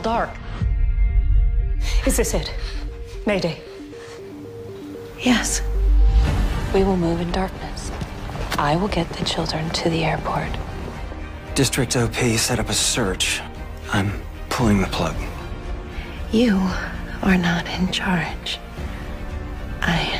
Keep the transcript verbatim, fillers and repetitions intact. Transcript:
dark. Is this it? Mayday? Yes. We will move in darkness. I will get the children to the airport. District O P set up a search. I'm pulling the plug. You are not in charge. I